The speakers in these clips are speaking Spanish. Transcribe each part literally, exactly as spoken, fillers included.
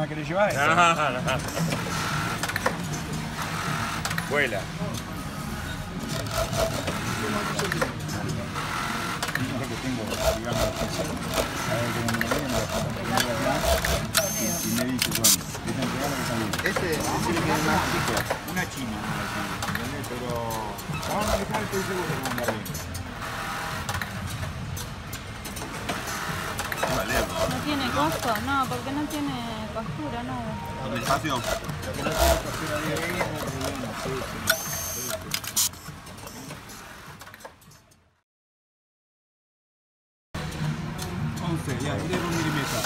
querés llevar? No, no. Vuela. Fíjate que tengo, digamos, a ver cómo me lo ven, y me dice, bueno, te están pegando que salió. Este, este le queda más chico. Una china, una china, ¿entendés? Pero vamos a manejar, estoy seguro que va a andar bien. ¿No tiene costo? No, porque no tiene costura, nada. ¿Con espacio? Porque no tiene costura bien, no hay problema, sí, sí. once, ya, diez milímetros.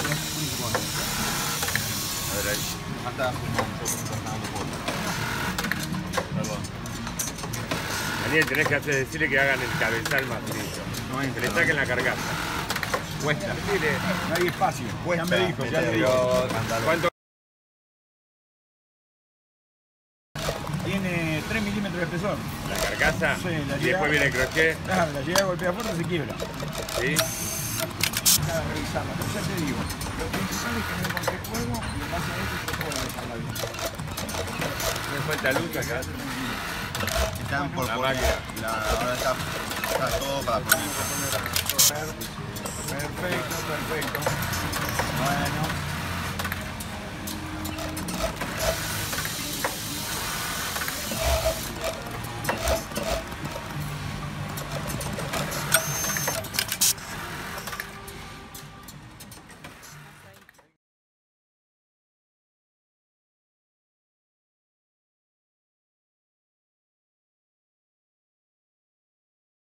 A ver ahí. Anda fumando, fumando por. Perdón. Daniel, tenés que hacer, decirle que hagan el cabezal más finito. No Que entra, le ¿no? saquen la carcasa. Cuesta. Dile, No hay espacio. Ya me dijo, ya me pero dijo. ¿cuánto? Tiene tres milímetros de espesor. La carcasa. Sí, la Y llega- después viene el crochet. Claro, la llega a golpear fuerte se quiebra. ¿Sí? Cada revisarla, pero ya te digo, lo principal es que no encontré fuego y en base a eso se puede dejarla bien. Me falta luz acá. Están por La poner. máquina. La, ahora está, está todo para poner. Perfecto, perfecto. Bueno.